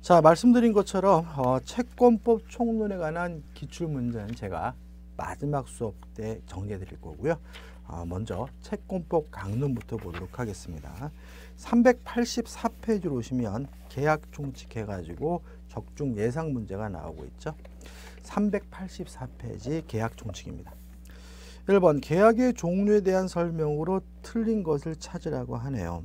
자, 말씀드린 것처럼 채권법 총론에 관한 기출문제는 제가 마지막 수업 때 정리해 드릴 거고요. 먼저 채권법 강론부터 보도록 하겠습니다. 384페이지로 오시면 계약 총칙 해가지고 적중 예상 문제가 나오고 있죠. 384페이지 계약 총칙입니다. 1번 계약의 종류에 대한 설명으로 틀린 것을 찾으라고 하네요.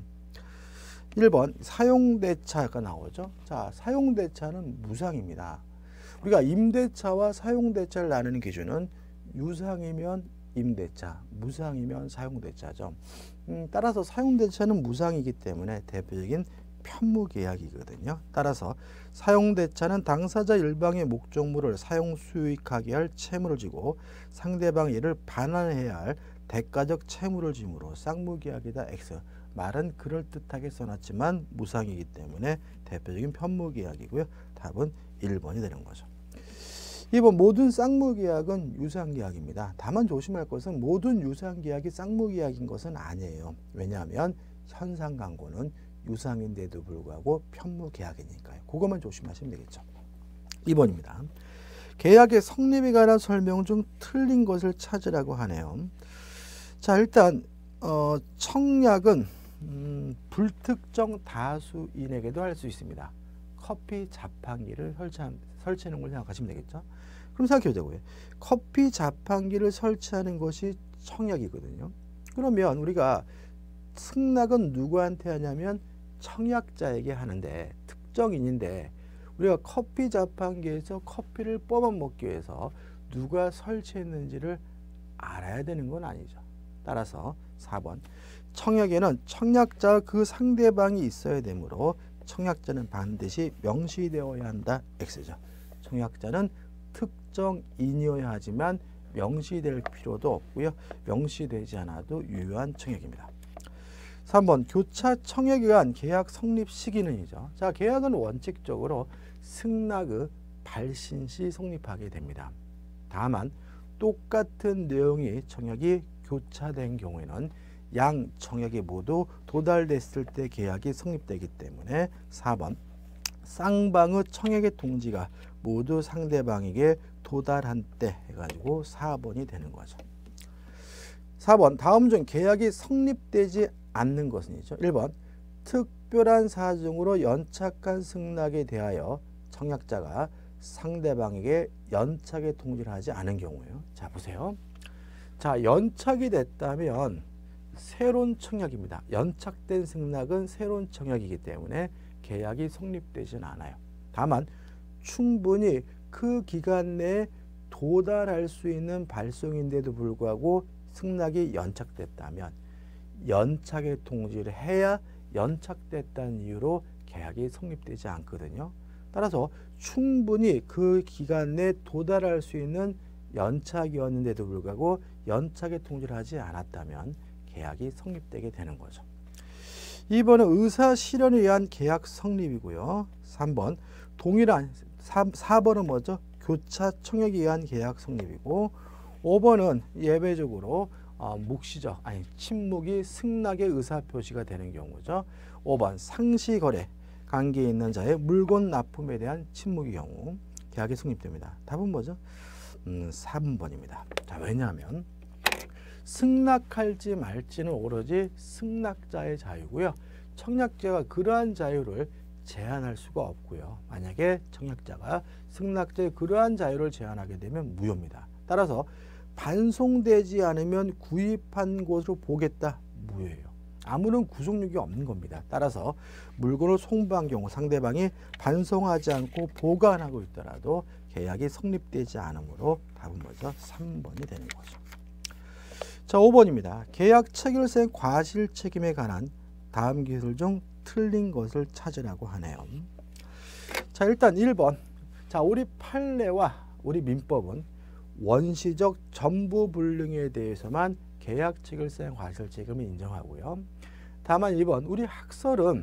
1번 사용대차가 나오죠. 자, 사용대차는 무상입니다. 우리가 임대차와 사용대차를 나누는 기준은 유상이면 임대차, 무상이면 사용대차죠. 따라서 사용대차는 무상이기 때문에 대표적인 편무계약이거든요. 따라서 사용대차는 당사자 일방의 목적물을 사용 수익하게 할 채무를 지고 상대방이 이를 반환해야 할 대가적 채무를 지므로 쌍무계약이다. X. 말은 그럴듯하게 써놨지만 무상이기 때문에 대표적인 편무계약이고요. 답은 1번이 되는 거죠. 2번 모든 쌍무계약은 유상계약입니다. 다만 조심할 것은 모든 유상계약이 쌍무계약인 것은 아니에요. 왜냐하면 현상광고는 유상인데도 불구하고 편무계약이니까요. 그것만 조심하시면 되겠죠. 2번입니다. 계약의 성립에 관한 설명 중 틀린 것을 찾으라고 하네요. 자, 일단 청약은 불특정 다수인에게도 할 수 있습니다. 커피 자판기를 설치하는 걸 생각하시면 되겠죠. 그럼 생각해 보자고요. 커피 자판기를 설치하는 것이 청약이거든요. 그러면 우리가 승낙은 누구한테 하냐면 청약자에게 하는데, 특정인인데 우리가 커피 자판기에서 커피를 뽑아 먹기 위해서 누가 설치했는지를 알아야 되는 건 아니죠. 따라서 4번 청약에는 청약자와 그 상대방이 있어야 되므로 청약자는 반드시 명시되어야 한다. X죠. 청약자는 특정인이어야 하지만 명시될 필요도 없고요. 명시되지 않아도 유효한 청약입니다. 3번 교차 청약에 관한 계약 성립 시기는이죠. 자, 계약은 원칙적으로 승낙의 발신 시 성립하게 됩니다. 다만 똑같은 내용의 청약이 교차된 경우에는 양 청약이 모두 도달됐을 때 계약이 성립되기 때문에 4번 쌍방의 청약의 통지가 모두 상대방에게 도달한 때 해가지고 4번이 되는 거죠. 4번 다음 중 계약이 성립되지 않는 것은이죠. 1번 특별한 사정으로 연착한 승낙에 대하여 청약자가 상대방에게 연착의 통지를 하지 않은 경우예요. 자, 보세요. 자, 연착이 됐다면 새로운 청약입니다. 연착된 승낙은 새로운 청약이기 때문에 계약이 성립되지는 않아요. 다만 충분히 그 기간 내에 도달할 수 있는 발송인데도 불구하고 승낙이 연착됐다면 연착의 통지를 해야 연착됐다는 이유로 계약이 성립되지 않거든요. 따라서 충분히 그 기간 내에 도달할 수 있는 연착이었는데도 불구하고 연착의 통지를 하지 않았다면 계약이 성립되게 되는 거죠. 2번은 의사 실현에 의한 계약 성립이고요. 3번 동일한 4번은 뭐죠? 교차 청약에 의한 계약 성립이고 5번은 예외적으로 묵시적 침묵이 승낙의 의사 표시가 되는 경우죠. 5번 상시거래 관계에 있는 자의 물건 납품에 대한 침묵의 경우 계약이 성립됩니다. 답은 뭐죠? 3번입니다. 자, 왜냐하면 승낙할지 말지는 오로지 승낙자의 자유고요. 청약자가 그러한 자유를 제한할 수가 없고요. 만약에 청약자가 승낙자의 그러한 자유를 제한하게 되면 무효입니다. 따라서 반송되지 않으면 구입한 것으로 보겠다. 무효예요. 아무런 구속력이 없는 겁니다. 따라서 물건을 송부한 경우 상대방이 반송하지 않고 보관하고 있더라도 계약이 성립되지 않으므로 답은 뭐죠? 3번이 되는 거죠. 자, 5번입니다. 계약 체결생 과실 책임에 관한 다음 기술 중 틀린 것을 찾으라고 하네요. 자, 일단 1번. 자, 우리 판례와 우리 민법은 원시적 전부불능에 대해서만 계약 체결생 과실 책임을 인정하고요. 다만 2번 우리 학설은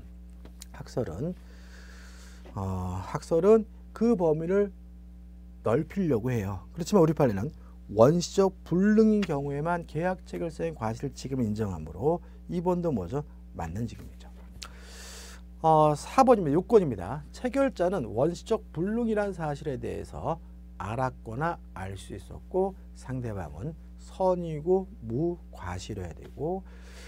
그 범위를 넓히려고 해요. 그렇지만 우리 판례는 원시적 불능인 경우에만 계약 체결생 과실 책임을 인정하므로 2번도 뭐죠? 맞는 지금이죠. 4번입니다. 요건입니다. 체결자는 원시적 불능이라는 사실에 대해서 알았거나 알 수 있었고 상대방은 선이고 무과실해야 되고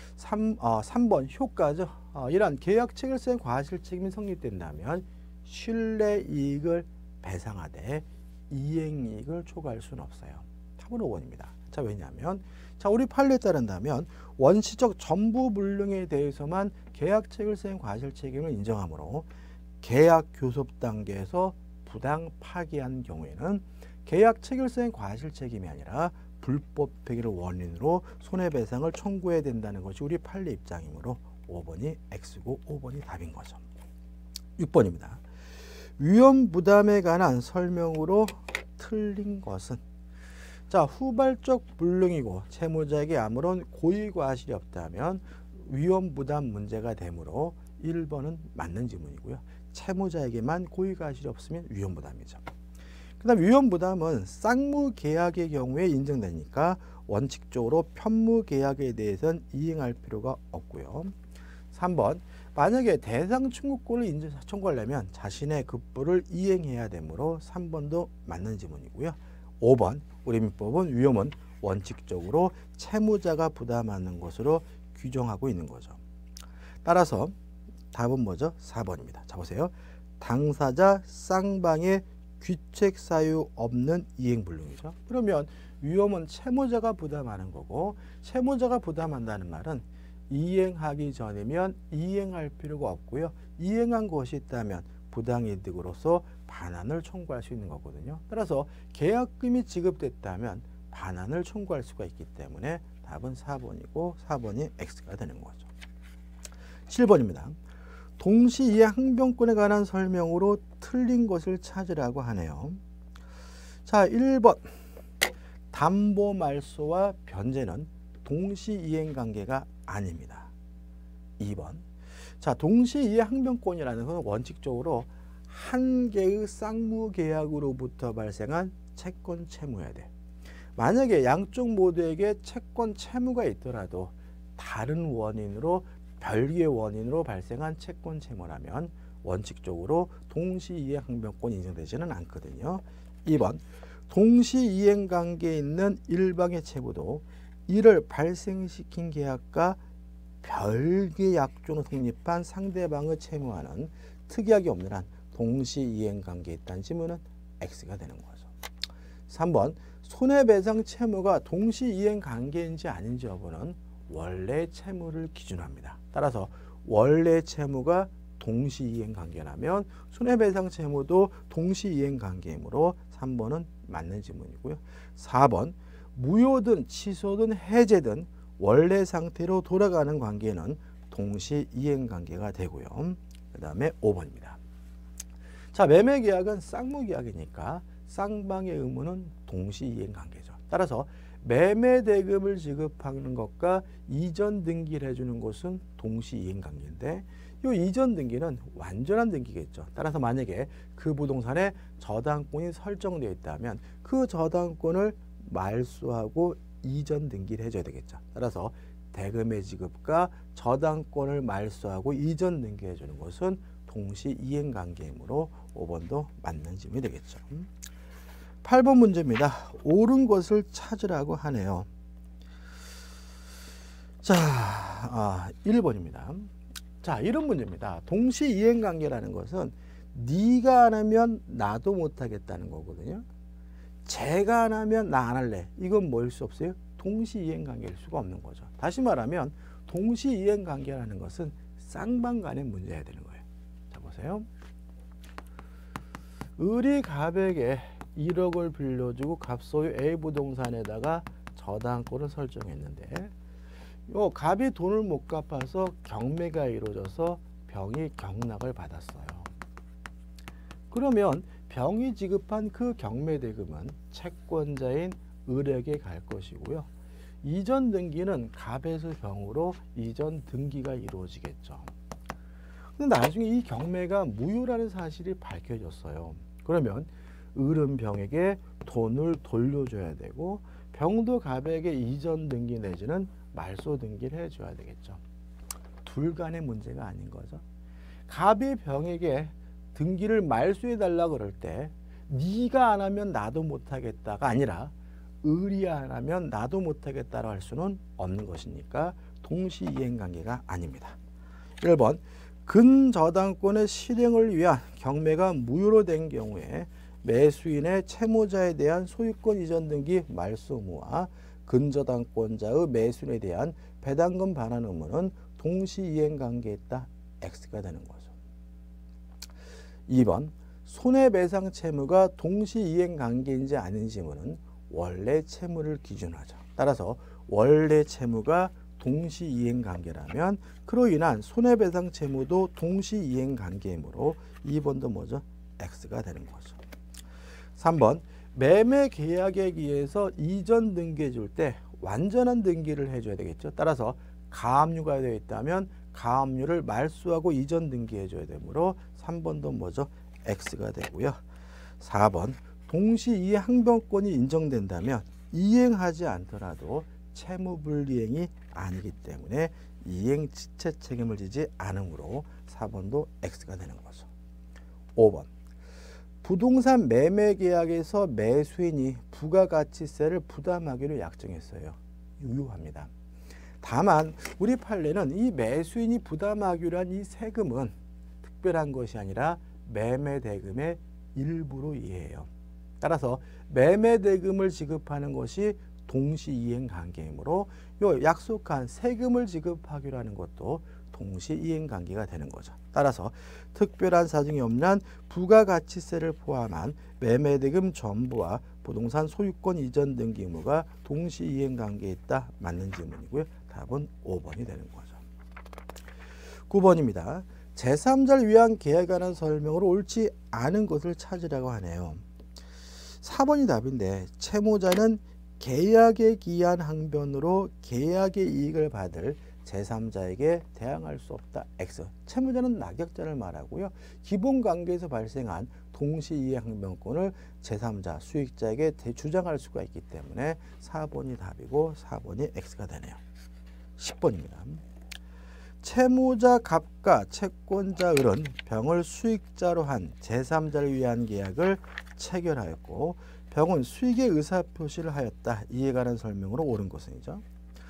3번 효과죠. 이러한 계약 체결성의 과실 책임이 성립된다면 신뢰 이익을 배상하되 이행이익을 초과할 수는 없어요. 답은 5번입니다. 자, 왜냐하면 우리 판례에 따른다면 원시적 전부 불능에 대해서만 계약 체결성의 과실 책임을 인정하므로 계약 교섭 단계에서 부당 파기한 경우에는 계약 체결성의 과실 책임이 아니라 불법 폐기를 원인으로 손해배상을 청구해야 된다는 것이 우리 판례 입장이므로 5번이 X고 5번이 답인 거죠. 6번입니다. 위험 부담에 관한 설명으로 틀린 것은 자, 후발적 불능이고 채무자에게 아무런 고의 과실이 없다면 위험 부담 문제가 되므로 1번은 맞는 지문이고요. 채무자에게만 고의 과실이 없으면 위험 부담이죠. 그다음 위험 부담은 쌍무 계약의 경우에 인정되니까 원칙적으로 편무 계약에 대해서는 이행할 필요가 없고요. 3번 만약에 대상 청구권을 청구하려면 자신의 급부를 이행해야 되므로 3번도 맞는 지문이고요. 5번 우리 민법은 위험은 원칙적으로 채무자가 부담하는 것으로 규정하고 있는 거죠. 따라서 답은 뭐죠? 4번입니다. 자, 보세요. 당사자 쌍방의 귀책 사유 없는 이행불능이죠. 그러면 위험은 채무자가 부담하는 거고 채무자가 부담한다는 말은 이행하기 전이면 이행할 필요가 없고요. 이행한 것이 있다면 부당이득으로서 반환을 청구할 수 있는 거거든요. 따라서 계약금이 지급됐다면 반환을 청구할 수가 있기 때문에 답은 4번이고 4번이 X가 되는 거죠. 7번입니다. 동시이해 항변권에 관한 설명으로 틀린 것을 찾으라고 하네요. 자, 1번 담보 말소와 변제는 동시이행 관계가 아닙니다. 2번 자, 동시이해 항변권이라는 것은 원칙적으로 한 개의 쌍무 계약으로부터 발생한 채권 채무여야 돼. 만약에 양쪽 모두에게 채권 채무가 있더라도 다른 원인으로 별개의 원인으로 발생한 채권 채무라면 원칙적으로 동시이행 항변권이 인정되지는 않거든요. 2번 동시이행 관계에 있는 일방의 채무도 이를 발생시킨 계약과 별개 약조로 성립한 상대방의 채무와는 특이하게 없는 한 동시이행 관계에 있다는 지문은 X가 되는 거죠. 3번 손해배상 채무가 동시이행 관계인지 아닌지 여부는 원래 채무를 기준으로 합니다. 따라서 원래 채무가 동시이행 관계라면 손해배상 채무도 동시이행 관계이므로 3번은 맞는 지문이고요. 4번 무효든 취소든 해제든 원래 상태로 돌아가는 관계는 동시이행 관계가 되고요. 그 다음에 5번입니다. 자, 매매계약은 쌍무계약이니까 쌍방의 의무는 동시이행 관계죠. 따라서 매매대금을 지급하는 것과 이전 등기를 해주는 것은 동시이행 관계인데 이 이전 등기는 완전한 등기겠죠. 따라서 만약에 그 부동산에 저당권이 설정되어 있다면 그 저당권을 말소하고 이전 등기를 해줘야 되겠죠. 따라서 대금의 지급과 저당권을 말소하고 이전 등기해 주는 것은 동시이행 관계이므로 5번도 맞는 질문이 되겠죠. 8번 문제입니다. 옳은 것을 찾으라고 하네요. 자, 1번입니다. 자, 이런 문제입니다. 동시이행 관계라는 것은 네가 안 하면 나도 못 하겠다는 거거든요. 제가 안 하면 나 안 할래. 이건 뭐일 수 없어요? 동시이행 관계일 수가 없는 거죠. 다시 말하면 동시이행 관계라는 것은 쌍방 간의 문제여야 되는 거예요. 자, 보세요. 을이 갑에게 1억을 빌려주고 갑소유 A 부동산에다가 저당권을 설정했는데 요 갑이 돈을 못 갚아서 경매가 이루어져서 병이 경락을 받았어요. 그러면 병이 지급한 그 경매 대금은 채권자인 을에게 갈 것이고요. 이전 등기는 갑에서 병으로 이전 등기가 이루어지겠죠. 근데 나중에 이 경매가 무효라는 사실이 밝혀졌어요. 그러면 을은 병에게 돈을 돌려줘야 되고 병도 갑에게 이전 등기 내지는 말소 등기를 해줘야 되겠죠. 둘 간의 문제가 아닌 거죠. 갑이 병에게 등기를 말소해달라 그럴 때 네가 안 하면 나도 못하겠다가 아니라 을이 안 하면 나도 못하겠다라고 할 수는 없는 것이니까 동시이행관계가 아닙니다. 1번 근저당권의 실행을 위한 경매가 무효로 된 경우에 매수인의 채무자에 대한 소유권 이전 등기 말소 의무와 근저당권자의 매수인에 대한 배당금 반환 의무는 동시이행관계에 있다. X가 되는 거죠. 2번 손해배상 채무가 동시이행관계인지 아닌지 는 원래 채무를 기준으로 하죠. 따라서 원래 채무가 동시이행관계라면 그로 인한 손해배상 채무도 동시이행관계이므로 2번도 뭐죠? X가 되는 거죠. 3번 매매 계약에 의해서 이전 등기해 줄 때 완전한 등기를 해줘야 되겠죠. 따라서 가압류가 되어 있다면 가압류를 말소하고 이전 등기해 줘야 되므로 3번도 뭐죠? X가 되고요. 4번 동시이행 항변권이 인정된다면 이행하지 않더라도 채무불이행이 아니기 때문에 이행 지체 책임을 지지 않으므로 4번도 X가 되는 거죠. 5번 부동산 매매 계약에서 매수인이 부가가치세를 부담하기로 약정했어요. 유효합니다. 다만 우리 판례는 이 매수인이 부담하기로 한 이 세금은 특별한 것이 아니라 매매대금의 일부로 이해해요. 따라서 매매대금을 지급하는 것이 동시이행관계이므로 요 약속한 세금을 지급하기로 하는 것도 동시이행관계가 되는 거죠. 따라서 특별한 사정이 없는 한 부가가치세를 포함한 매매대금 전부와 부동산 소유권 이전 등기 의무가 동시이행관계에 있다. 맞는 질문이고요. 답은 5번이 되는 거죠. 9번입니다. 제3자를 위한 계약에 관한 설명으로 옳지 않은 것을 찾으라고 하네요. 4번이 답인데 채무자는 계약에 기한 항변으로 계약의 이익을 받을 제3자에게 대항할 수 없다. X. 채무자는 낙약자를 말하고요. 기본관계에서 발생한 동시이행 항변권을 제3자 수익자에게 주장할 수가 있기 때문에 4번이 답이고 4번이 X가 되네요. 10번입니다. 채무자 갑과 채권자 을은 병을 수익자로 한 제3자를 위한 계약을 체결하였고 병은 수익의 의사표시를 하였다. 이에 관한 설명으로 옳은 것은이죠.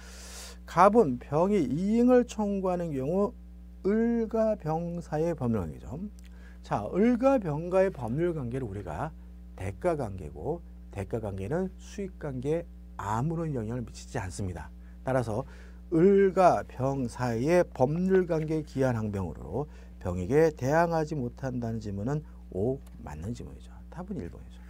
갑은 병이 이행을 청구하는 경우 을과 병 사이의 법률관계죠. 자, 을과 병과의 법률관계를 우리가 대가관계고 대가관계는 수익관계에 아무런 영향을 미치지 않습니다. 따라서 을과 병 사이의 법률관계에 기한 항변으로 병에게 대항하지 못한다는 지문은 O 맞는 지문이죠. 답은 1번이죠.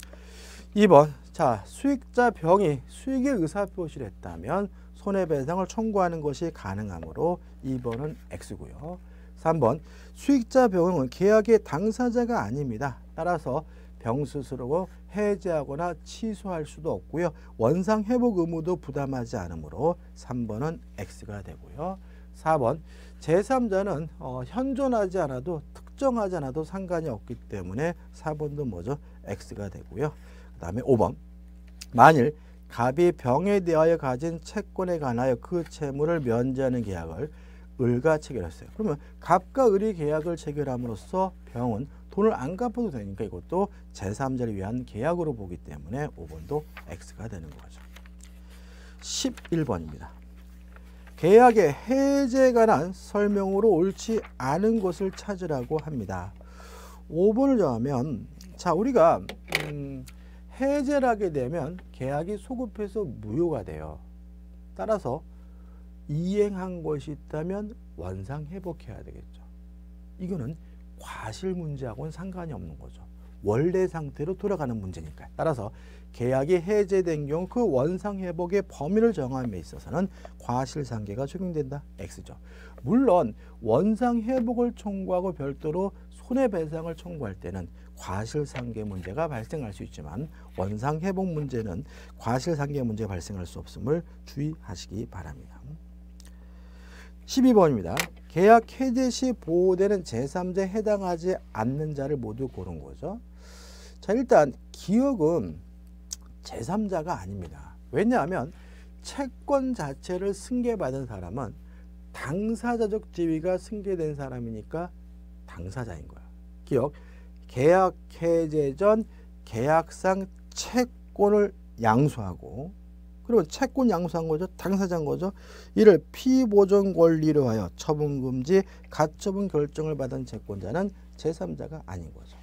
2번 자 수익자 병이 수익의 의사표시를 했다면 손해배상을 청구하는 것이 가능하므로 2번은 X고요. 3번 수익자 병은 계약의 당사자가 아닙니다. 따라서 병 스스로 해지하거나 취소할 수도 없고요. 원상회복 의무도 부담하지 않으므로 3번은 X가 되고요. 4번 제3자는 현존하지 않아도 특정하지 않아도 상관이 없기 때문에 4번도 뭐죠? X가 되고요. 그 다음에 5번 만일 갑이 병에 대하여 가진 채권에 관하여 그 채무를 면제하는 계약을 을과 체결했어요. 그러면 갑과 을이 계약을 체결함으로써 병은 돈을 안 갚아도 되니까 이것도 제3자를 위한 계약으로 보기 때문에 5번도 X가 되는 거죠. 11번입니다. 계약의 해제에 관한 설명으로 옳지 않은 것을 찾으라고 합니다. 5번을 정하면 자 우리가 해제를 하게 되면 계약이 소급해서 무효가 돼요. 따라서 이행한 것이 있다면 원상 회복해야 되겠죠. 이거는 과실 문제하고는 상관이 없는 거죠. 원래 상태로 돌아가는 문제니까. 따라서 계약이 해제된 경우 그 원상 회복의 범위를 정함에 있어서는 과실상계가 적용된다. X죠. 물론 원상 회복을 청구하고 별도로 손해배상을 청구할 때는 과실상계 문제가 발생할 수 있지만 원상 회복 문제는 과실상계 문제가 발생할 수 없음을 주의하시기 바랍니다. 12번입니다. 계약 해제 시 보호되는 제3자에 해당하지 않는 자를 모두 고른 거죠. 자, 일단 기억은 제3자가 아닙니다. 왜냐하면 채권 자체를 승계받은 사람은 당사자적 지위가 승계된 사람이니까 당사자인 거야. 기억, 계약 해제 전 계약상 채권을 양수하고, 그러면 채권 양수한 거죠. 당사자인 거죠. 이를 피보존 권리로 하여 처분금지 가처분 결정을 받은 채권자는 제3자가 아닌 거죠.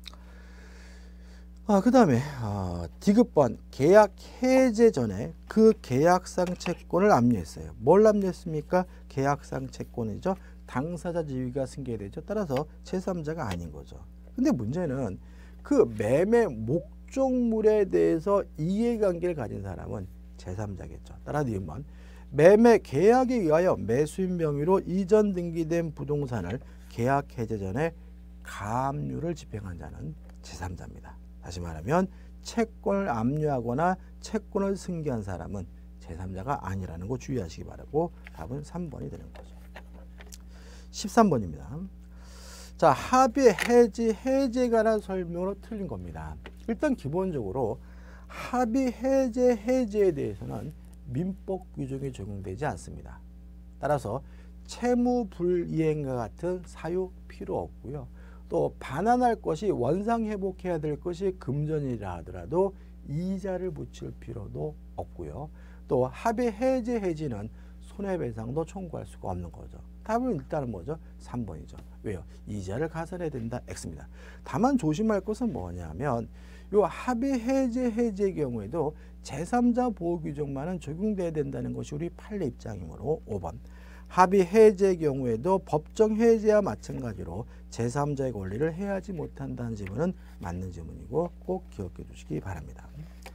그 다음에 디귿번 계약 해제 전에 그 계약상 채권을 압류했어요. 뭘 압류했습니까? 계약상 채권이죠. 당사자 지위가 승계되죠. 따라서 제3자가 아닌 거죠. 근데 문제는 그 매매 목적물에 대해서 이해관계를 가진 사람은 제3자겠죠. 따라 니은번 매매 계약에 의하여 매수인 명의로 이전 등기된 부동산을 계약 해제 전에 가압류를 집행한 자는 제3자입니다. 다시 말하면 채권을 압류하거나 채권을 승계한 사람은 제3자가 아니라는 거 주의하시기 바라고 답은 3번이 되는 거죠. 13번입니다. 자, 합의 해제에 관한 설명으로 틀린 겁니다. 일단 기본적으로 합의 해제에 대해서는 민법 규정이 적용되지 않습니다. 따라서 채무 불이행과 같은 사유 필요 없고요. 또 반환할 것이 원상 회복해야 될 것이 금전이라 하더라도 이자를 붙일 필요도 없고요. 또 합의 해지는 손해배상도 청구할 수가 없는 거죠. 답은 일단은 뭐죠? 3번이죠. 왜요? 이자를 가산해야 된다. X입니다. 다만 조심할 것은 뭐냐면 요 합의 해제의 경우에도 제3자 보호 규정만은 적용돼야 된다는 것이 우리 판례 입장이므로 5번. 합의 해제의 경우에도 법정 해제와 마찬가지로 제3자의 권리를 해하지 못한다는 지문은 맞는 지문이고 꼭 기억해 주시기 바랍니다.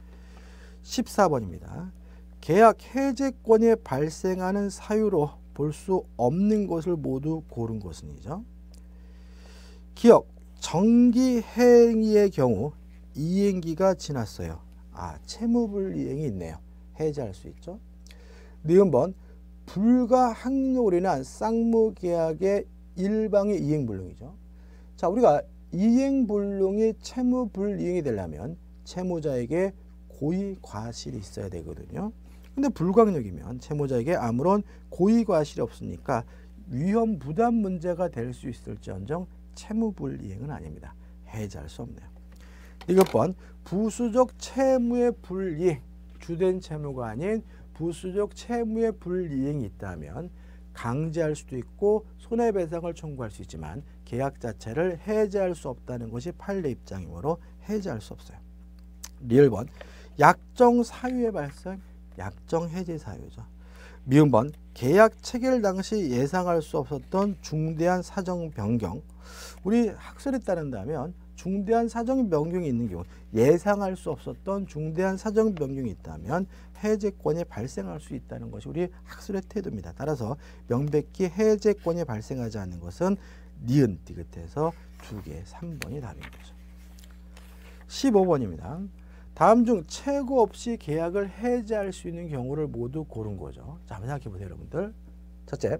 14번입니다. 계약 해제권이 발생하는 사유로 볼 수 없는 것을 모두 고른 것은이죠. 기억, 정기행위의 경우 이행기가 지났어요. 채무불이행이 있네요. 해제할 수 있죠. 니은번 불가항력으로 인한 쌍무계약의 일방의 이행불능이죠. 자, 우리가 이행불능이 채무불이행이 되려면 채무자에게 고의과실이 있어야 되거든요. 근데 불가항력이면 채무자에게 아무런 고의과실이 없으니까 위험 부담 문제가 될 수 있을지언정 채무불이행은 아닙니다. 해제할 수 없네요. 이것번 부수적 채무의 불이행, 주된 채무가 아닌 부수적 채무의 불이행이 있다면 강제할 수도 있고 손해배상을 청구할 수 있지만 계약 자체를 해제할 수 없다는 것이 판례 입장이므로 해제할 수 없어요. 리을번 약정 사유의 발생, 약정 해제 사유죠. 미음번 계약 체결 당시 예상할 수 없었던 중대한 사정 변경. 우리 학설에 따른다면 중대한 사정 변경이 있는 경우, 예상할 수 없었던 중대한 사정 변경이 있다면 해제권이 발생할 수 있다는 것이 우리 학술의 태도입니다. 따라서 명백히 해제권이 발생하지 않는 것은 니은 디귿에서 2개 3번이 답인 거죠. 15번입니다. 다음 중 최고 없이 계약을 해제할 수 있는 경우를 모두 고른 거죠. 자, 한번 생각해 보세요, 여러분들. 첫째,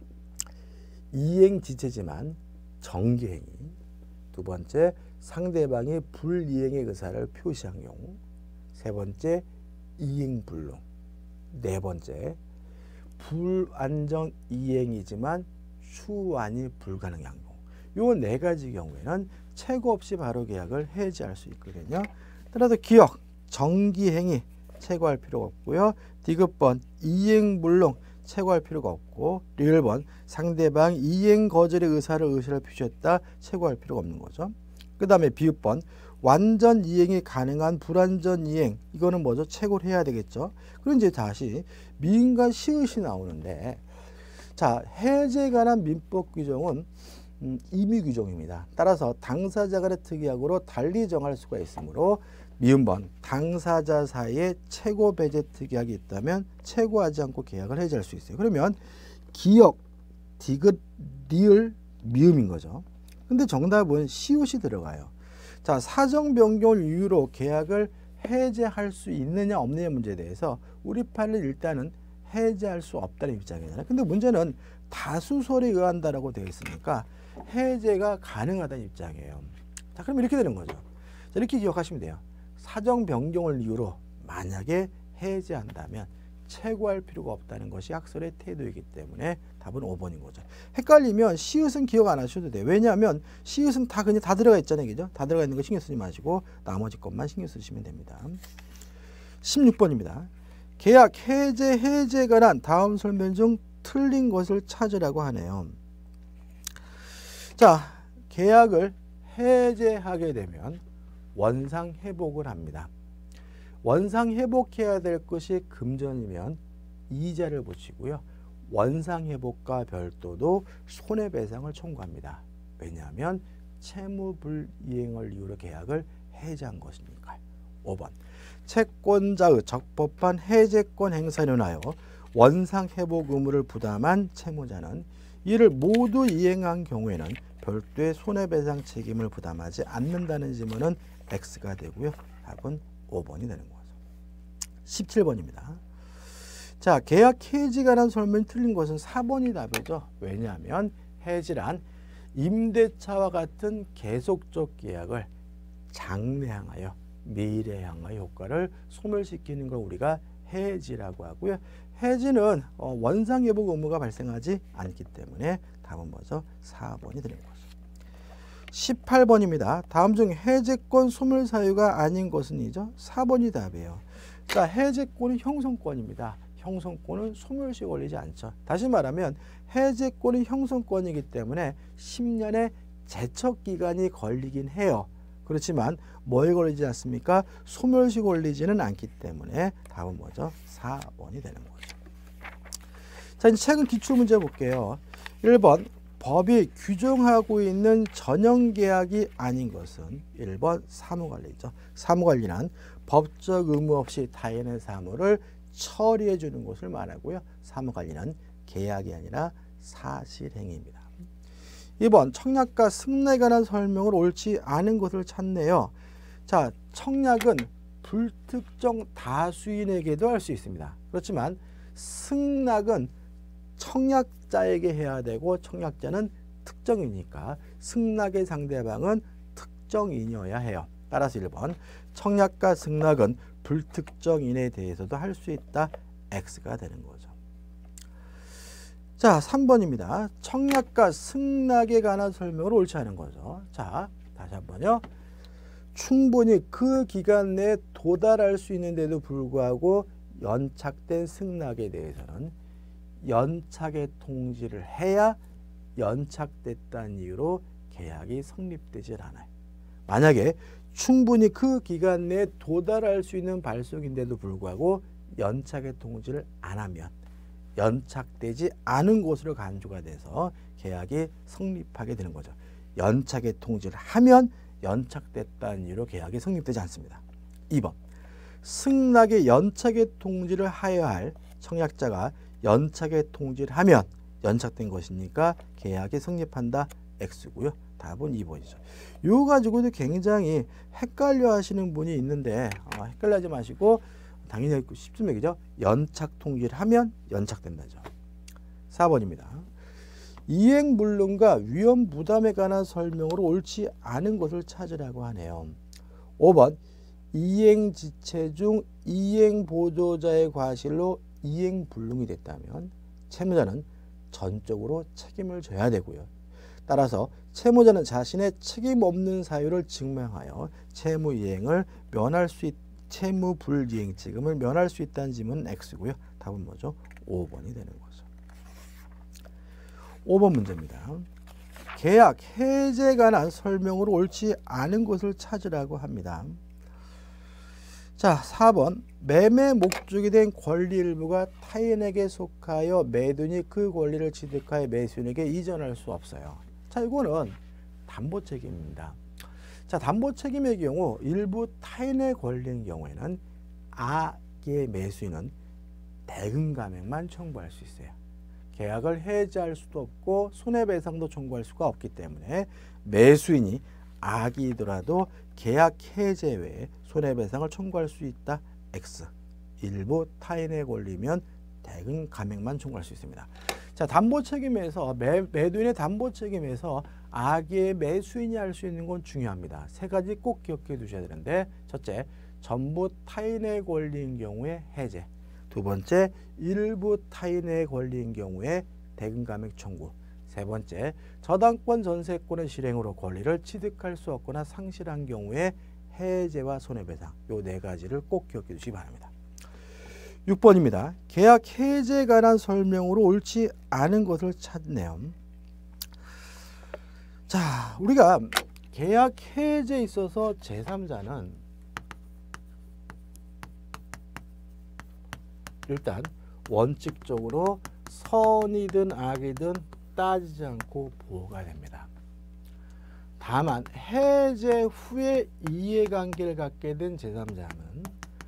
이행지체지만 정기행위. 두 번째, 상대방이 불이행의 의사를 표시한 경우. 세 번째, 이행불능. 네 번째, 불완전 이행이지만 추완이 불가능한 경우. 요 네 가지 경우에는 최고 없이 바로 계약을 해지할 수 있거든요. 따라서 기억, 정기행위 최고할 필요가 없고요. 디귿번 이행불능 최고할 필요가 없고, 리을번 상대방 이행 거절의 의사를 표시했다 최고할 필요가 없는 거죠. 그 다음에 비읍번 완전 이행이 가능한 불완전 이행, 이거는 뭐죠? 최고를 해야 되겠죠. 그럼 이제 다시 미인과 시읒이 나오는데, 자, 해제에 관한 민법 규정은 임의 규정입니다. 따라서 당사자 간의 특이하고로 달리 정할 수가 있으므로 미음번 당사자 사이에 최고 배제 특이하게 있다면 최고하지 않고 계약을 해제할 수 있어요. 그러면 기역, 디귿, 리을, 미음인 거죠. 근데 정답은 시옷이 들어가요. 자, 사정 변경을 이유로 계약을 해제할 수 있느냐 없느냐 문제에 대해서 우리 판례 일단은 해제할 수 없다는 입장이잖아요. 근데 문제는 다수설에 의한다라고 되어 있으니까 해제가 가능하다는 입장이에요. 자, 그럼 이렇게 되는 거죠. 자, 이렇게 기억하시면 돼요. 사정 변경을 이유로 만약에 해제한다면 채고할 필요가 없다는 것이 학설의 태도이기 때문에 답은 5번인 거죠. 헷갈리면 시읒은 기억 안 하셔도 돼요. 왜냐하면 시읒은 다 그냥 다 들어가 있잖아요. 그죠? 다 들어가 있는 거 신경 쓰지 마시고 나머지 것만 신경 쓰시면 됩니다. 16번입니다. 계약 해제에 관한 다음 설명 중 틀린 것을 찾으라고 하네요. 자, 계약을 해제하게 되면 원상 회복을 합니다. 원상 회복해야 될 것이 금전이면 이자를 붙이고요. 원상 회복과 별도로 손해배상을 청구합니다. 왜냐하면 채무 불이행을 이유로 계약을 해제한 것이니까요. 5번. 채권자의 적법한 해제권 행사로 인하여 원상 회복 의무를 부담한 채무자는 이를 모두 이행한 경우에는 별도의 손해배상 책임을 부담하지 않는다는 지문은 X가 되고요. 답은 5번이 되는 거죠. 17번입니다. 자, 계약 해지에 관한 설명이 틀린 것은 4번이 답이죠. 왜냐하면 해지란 임대차와 같은 계속적 계약을 장래향하여 미래향의 효과를 소멸시키는 걸 우리가 해지라고 하고요. 해지는 원상회복 의무가 발생하지 않기 때문에 답은 뭐죠? 4번이 되는 거죠. 18번입니다. 다음 중 해제권 소멸 사유가 아닌 것은이죠. 4번이 답이에요. 자, 해제권은 형성권입니다. 형성권은 소멸시 걸리지 않죠. 다시 말하면 해제권은 형성권이기 때문에 10년의 제척기간이 걸리긴 해요. 그렇지만 뭐에 걸리지 않습니까? 소멸시 걸리지는 않기 때문에 답은 뭐죠? 4번이 되는 거죠. 자, 이제 최근 기출문제 볼게요. 1번 법이 규정하고 있는 전형계약이 아닌 것은 1번 사무관리죠. 사무관리는 법적 의무 없이 타인의 사무를 처리해 주는 것을 말하고요. 사무관리는 계약이 아니라 사실행위입니다. 2번 청약과 승낙에 관한 설명을 옳지 않은 것을 찾네요. 자, 청약은 불특정 다수인에게도 할 수 있습니다. 그렇지만 승낙은 청약자에게 해야 되고 청약자는 특정이니까 승낙의 상대방은 특정인이어야 해요. 따라서 1번 청약과 승낙은 불특정인에 대해서도 할 수 있다. X가 되는 거죠. 자, 3번입니다. 청약과 승낙에 관한 설명을 옳지 않은 거죠. 자, 다시 한번요. 충분히 그 기간 내에 도달할 수 있는데도 불구하고 연착된 승낙에 대해서는 연착의 통지를 해야 연착됐다는 이유로 계약이 성립되질 않아요. 만약에 충분히 그 기간 내에 도달할 수 있는 발송인데도 불구하고 연착의 통지를 안 하면 연착되지 않은 것으로 간주가 돼서 계약이 성립하게 되는 거죠. 연착의 통지를 하면 연착됐다는 이유로 계약이 성립되지 않습니다. 2번 승낙의 연착의 통지를 하여야 할 청약자가 연착의 통지를 하면 연착된 것이니까 계약이 성립한다. X고요. 답은 2번이죠. 이거 가지고도 굉장히 헷갈려 하시는 분이 있는데 헷갈려하지 마시고 당연히 쉽습니다. 그죠? 연착 통지를 하면 연착된다죠. 4번입니다. 이행불능과 위험부담에 관한 설명으로 옳지 않은 것을 찾으라고 하네요. 5번 이행지체 중 이행보조자의 과실로 이행불능이 됐다면 채무자는 전적으로 책임을 져야 되고요. 따라서 채무자는 자신의 책임 없는 사유를 증명하여 채무이행을 면할 수 채무불이행책임을 면할 수 있다는 지문은 X고요. 답은 뭐죠? 5번이 되는 거죠. 5번 문제입니다. 계약 해제에 관한 설명으로 옳지 않은 것을 찾으라고 합니다. 자, 4번 매매 목적이 된 권리 일부가 타인에게 속하여 매도인이 그 권리를 취득하여 매수인에게 이전할 수 없어요. 자, 이거는 담보 책임입니다. 자, 담보 책임의 경우 일부 타인의 권리인 경우에는 악의 매수인은 대금 감액만 청구할 수 있어요. 계약을 해지할 수도 없고 손해배상도 청구할 수가 없기 때문에 매수인이 악이더라도 계약 해제 외에 손해배상을 청구할 수 있다. X. 일부 타인의 권리면 대금 감액만 청구할 수 있습니다. 자, 담보 책임에서 매도인의 담보 책임에서 악의 매수인이 할 수 있는 건 중요합니다. 세 가지 꼭 기억해 두셔야 되는데 첫째, 전부 타인의 권리인 경우에 해제. 두 번째, 일부 타인의 권리인 경우에 대금감액 청구. 세 번째, 저당권 전세권의 실행으로 권리를 취득할 수 없거나 상실한 경우에 해제와 손해배상. 요 네 가지를 꼭 기억해 주시기 바랍니다. 6번입니다. 계약 해제에 관한 설명으로 옳지 않은 것을 찾네요. 자, 우리가 계약 해제에 있어서 제3자는 일단 원칙적으로 선이든 악이든 따지지 않고 보호가 됩니다. 다만 해제 후에 이해관계를 갖게 된 제3자는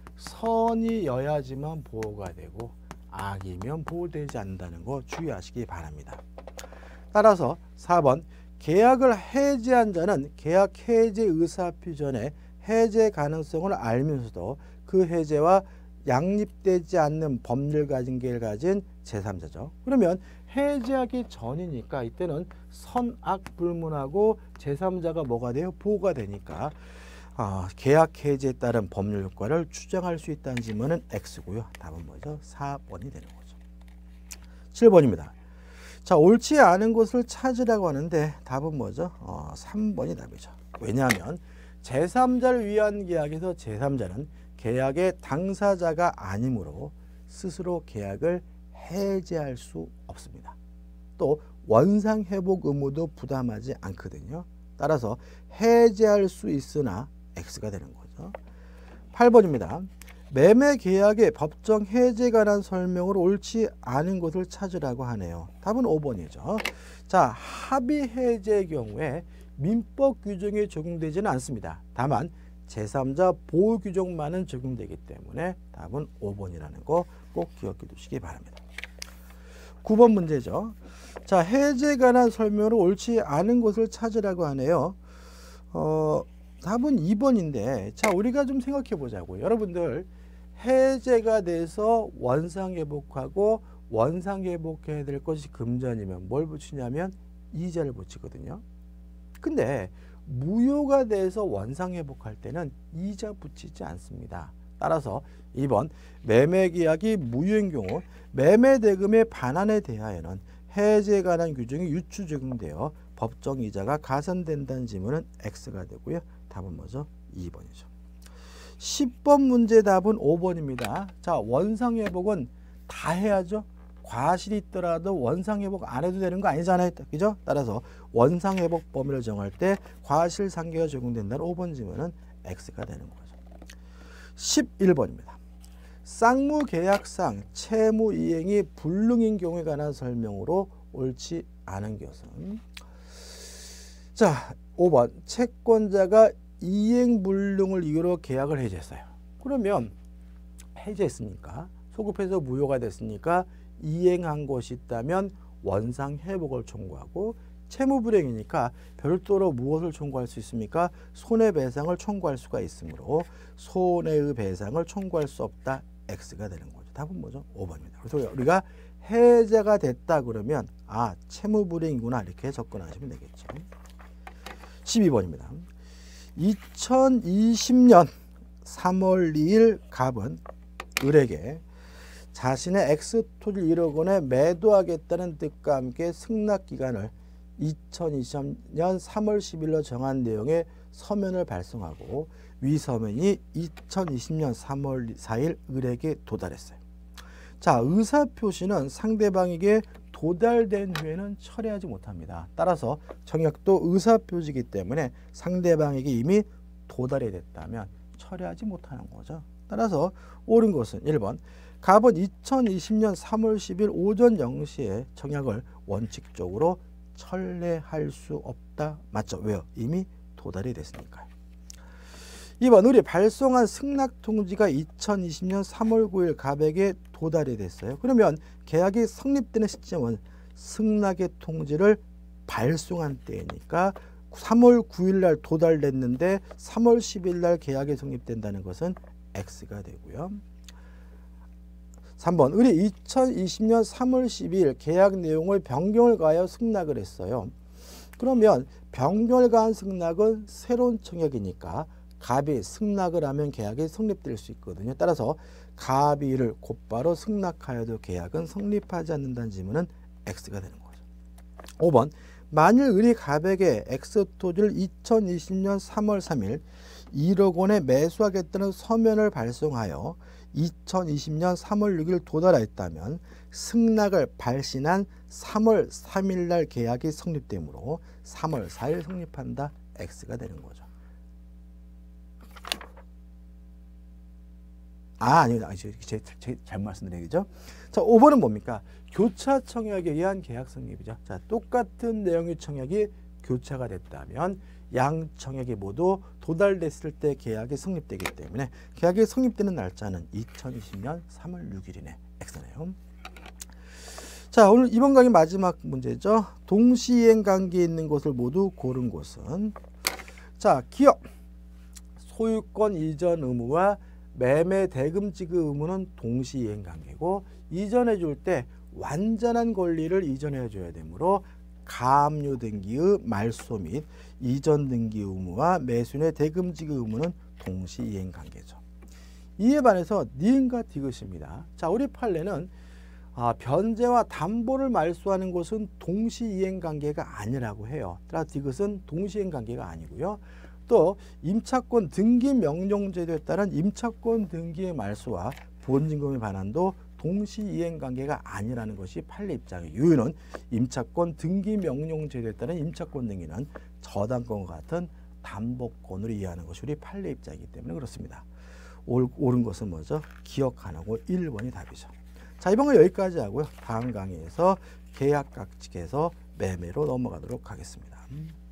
선이여야지만 보호가 되고 악이면 보호되지 않는다는 거 주의하시기 바랍니다. 따라서 4번, 계약을 해제한 자는 계약 해제 의사표시 전에 해제 가능성을 알면서도 그 해제와 양립되지 않는 법률 관계를 가진 제3자죠. 그러면 해제하기 전이니까 이때는 선악 불문하고 제3자가 뭐가 돼요? 보호가 되니까 계약 해제에 따른 법률 효과를 추정할 수 있다는 질문은 X고요. 답은 뭐죠? 4번이 되는 거죠. 7번입니다. 자, 옳지 않은 것을 찾으라고 하는데 답은 뭐죠? 3번이 답이죠. 왜냐하면 제3자를 위한 계약에서 제3자는 계약의 당사자가 아니므로 스스로 계약을 해제할 수 없습니다. 또 원상회복 의무도 부담하지 않거든요. 따라서 해제할 수 있으나 X가 되는 거죠. 8번입니다. 매매 계약의 법정 해제에 관한 설명으로 옳지 않은 것을 찾으라고 하네요. 답은 5번이죠. 자, 합의 해제의 경우에 민법 규정이 적용되지는 않습니다. 다만 제3자 보호 규정만은 적용되기 때문에 답은 5번이라는 거 꼭 기억해 두시기 바랍니다. 9번 문제죠. 자, 해제에 관한 설명으로 옳지 않은 것을 찾으라고 하네요. 답은 2번인데, 자, 우리가 좀 생각해 보자고요. 여러분들 해제가 돼서 원상회복하고 원상회복해야 될 것이 금전이면 뭘 붙이냐면 이자를 붙이거든요. 근데 무효가 돼서 원상회복할 때는 이자 붙이지 않습니다. 따라서 2번, 매매계약이 무효인 경우 매매대금의 반환에 대하여는 해제에 관한 규정이 유추 적용되어 법정이자가 가산된다는 질문은 X가 되고요. 답은 뭐죠? 2번이죠. 10번 문제 답은 5번입니다. 자, 원상회복은 다 해야죠. 과실이 있더라도 원상회복 안 해도 되는 거 아니잖아요. 그죠? 따라서 원상회복 범위를 정할 때 과실상계가 적용된다는 5번 질문은 X가 되는 거죠. 11번입니다. 쌍무계약상 채무이행이 불능인 경우에 관한 설명으로 옳지 않은 것은, 자, 5번, 채권자가 이행불능을 이유로 계약을 해제했어요. 그러면 해제했으니까 소급해서 무효가 됐으니까 이행한 것이 있다면 원상회복을 청구하고, 채무불이행이니까 별도로 무엇을 청구할 수 있습니까? 손해배상을 청구할 수가 있으므로 손해의 배상을 청구할 수 없다. X가 되는 거죠. 답은 뭐죠? 5번입니다. 그래서 우리가 해제가 됐다 그러면 채무불이행이구나 이렇게 접근하시면 되겠죠. 12번입니다. 2020년 3월 2일 갑은 을에게 자신의 X토지를 1억 원에 매도하겠다는 뜻과 함께 승낙기간을 2020년 3월 10일로 정한 내용의 서면을 발송하고 위 서면이 2020년 3월 4일 을에게 도달했어요. 자, 의사표시는 상대방에게 도달된 후에는 철회하지 못합니다. 따라서 청약도 의사표시이기 때문에 상대방에게 이미 도달이 됐다면 철회하지 못하는 거죠. 따라서 옳은 것은 1번, 갑은 2020년 3월 10일 오전 0시에 청약을 원칙적으로 철회할 수 없다. 맞죠? 왜요? 이미 도달이 됐으니까요. 2번, 을이 발송한 승낙통지가 2020년 3월 9일 갑에게 도달이 됐어요. 그러면 계약이 성립되는 시점은 승낙의 통지를 발송한 때이니까 3월 9일 날 도달됐는데 3월 10일 날 계약이 성립된다는 것은 X가 되고요. 3번, 을이 2020년 3월 12일 계약 내용을 변경을 가하여 승낙을 했어요. 그러면 변경을 가한 승낙은 새로운 청약이니까 갑이 승낙을 하면 계약이 성립될 수 있거든요. 따라서 갑이 이를 곧바로 승낙하여도 계약은 성립하지 않는다는 질문은 X가 되는 거죠. 5번 만일 을이 갑에게 X토지를 2020년 3월 3일 1억 원에 매수하겠다는 서면을 발송하여 2020년 3월 6일 도달하였다면 승낙을 발신한 3월 3일 날 계약이 성립되므로 3월 4일 성립한다. X가 되는 거죠. 아닙니다. 제가 잘못 말씀드리죠. 자, 5번은 뭡니까? 교차 청약에 의한 계약 성립이죠. 자, 똑같은 내용의 청약이 교차가 됐다면 양 청약이 모두 도달됐을 때 계약이 성립되기 때문에 계약이 성립되는 날짜는 2020년 3월 6일이네. X네요. 자, 오늘 이번 강의 마지막 문제죠. 동시이행 관계에 있는 것을 모두 고른 곳은 자, 기업 소유권 이전 의무와 매매 대금 지급 의무는 동시이행 관계고 이전해 줄 때 완전한 권리를 이전해 줘야 되므로 가압류 등기의 말소 및 이전 등기 의무와 매수인의 대금 지급 의무는 동시이행 관계죠. 이에 반해서 니은과 디귿입니다. 자, 우리 판례는 변제와 담보를 말소하는 것은 동시이행 관계가 아니라고 해요. 따라서 디귿은 동시이행 관계가 아니고요. 또 임차권 등기 명령제도에 따른 임차권 등기의 말소와 보증금의 반환도 동시이행 관계가 아니라는 것이 판례 입장의 유효는 임차권 등기 명령제도에 따른 임차권 등기는 저당권과 같은 담보권으로 이해하는 것이 우리 판례 입장이기 때문에 그렇습니다. 옳은 것은 뭐죠? 기억 안 하고 1번이 답이죠. 자, 이번 건 여기까지 하고요. 다음 강의에서 계약각직에서 매매로 넘어가도록 하겠습니다.